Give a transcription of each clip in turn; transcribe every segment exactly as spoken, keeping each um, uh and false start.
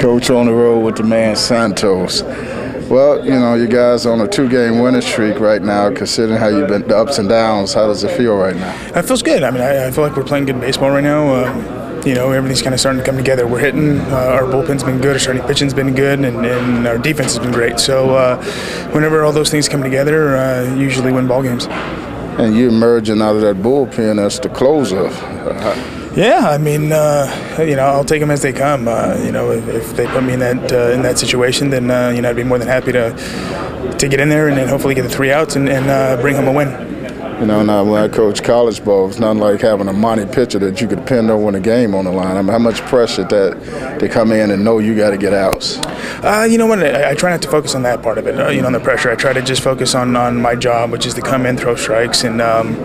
Coach on the road with the man Santos. Well, you know, you guys are on a two-game winning streak right now. Considering how you've been, the ups and downs, how does it feel right now? It feels good. I mean, I, I feel like we're playing good baseball right now. Uh, you know, everything's kind of starting to come together. We're hitting. Uh, our bullpen's been good. Our starting pitching's been good, and, and our defense has been great. So, uh, whenever all those things come together, uh, usually win ball games. And you emerging out of that bullpen as the closer. Uh, Yeah, I mean, uh, you know, I'll take them as they come. Uh, you know, if, if they put me in that uh, in that situation, then uh, you know, I'd be more than happy to to get in there and then hopefully get the three outs and, and uh, bring home a win. You know, now when I coach college ball, it's not like having a money pitcher that you could depend on when the game on the line. I mean, how much pressure that to come in and know you got to get outs? Uh, you know what? I, I try not to focus on that part of it. Uh, you know, on the pressure. I try to just focus on, on my job, which is to come in, throw strikes, and um,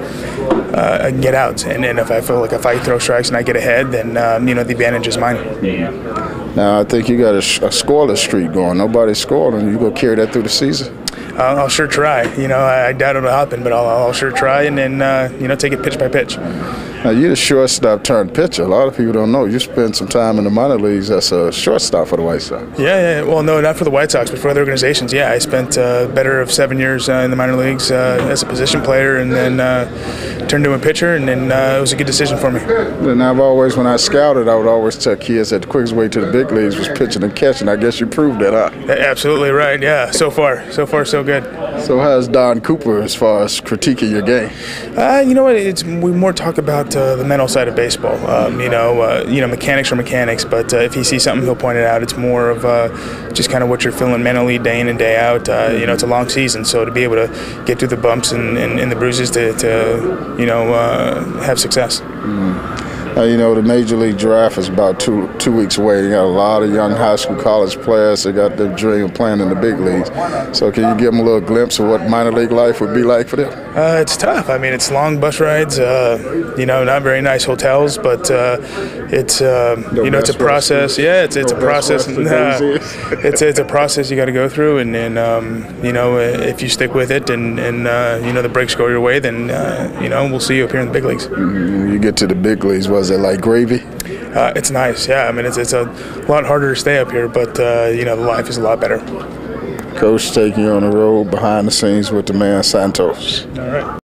uh, get outs. And, and if I feel like if I throw strikes and I get ahead, then um, you know the advantage is mine. Now I think you got a, a scoreless streak going. Nobody's scored, and you go carry that through the season. I'll, I'll sure try. You know, I, I doubt it'll happen, but I'll, I'll sure try, and then uh, you know, take it pitch by pitch. Now you're the shortstop turned pitcher. A lot of people don't know. You spent some time in the minor leagues as a shortstop for the White Sox. Yeah, yeah. Well, no, not for the White Sox, but for other organizations. Yeah, I spent uh, better of seven years uh, in the minor leagues uh, as a position player, and then uh, turned to a pitcher, and then uh, it was a good decision for me. And I've always, when I scouted, I would always tell kids that the quickest way to the big leagues was pitching and catching. I guess you proved that, huh? Yeah, absolutely right. Yeah, so far, so far, so good. So how's Don Cooper as far as critiquing your game? Uh, you know what? It's we more talk about uh, the mental side of baseball. Um, you know, uh, you know, mechanics are mechanics, but uh, if he sees something, he'll point it out. It's more of uh, just kind of what you're feeling mentally day in and day out. Uh, you know, it's a long season, so to be able to get through the bumps and, and, and the bruises to, to you know, uh, have success. Mm. Uh, you know, the Major League Draft is about two two weeks away. You got a lot of young high school, college players that got their dream of playing in the big leagues. So can you give them a little glimpse of what minor league life would be like for them? Uh, it's tough. I mean, it's long bus rides, uh, you know, not very nice hotels, but uh, it's, uh, no you know, it's a process. Rest. Yeah, it's, it's no a process. And, uh, it's, it's a process you got to go through. And, and um, you know, if you stick with it and, and uh, you know, the breaks go your way, then, uh, you know, we'll see you up here in the big leagues. Mm-hmm. You get to the big leagues, was it like gravy? Uh, it's nice, yeah. I mean, it's, it's a lot harder to stay up here, but, uh, you know, the life is a lot better. Coach taking you on the road behind the scenes with the man Santos. All right.